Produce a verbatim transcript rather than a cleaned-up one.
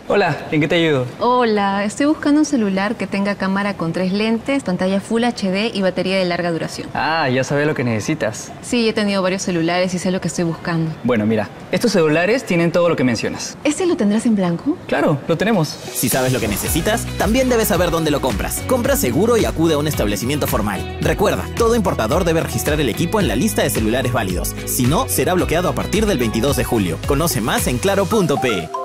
Hola, ¿en qué te ayudo? Hola, estoy buscando un celular que tenga cámara con tres lentes, pantalla Full H D y batería de larga duración. Ah, ya sabes lo que necesitas. Sí, he tenido varios celulares y sé lo que estoy buscando. Bueno, mira, estos celulares tienen todo lo que mencionas. ¿Este lo tendrás en blanco? Claro, lo tenemos. Si sabes lo que necesitas, también debes saber dónde lo compras. Compra seguro y acude a un establecimiento formal. Recuerda, todo importador debe registrar el equipo en la lista de celulares válidos. Si no, será bloqueado a partir del veintidós de julio. Conoce más en claro punto pe.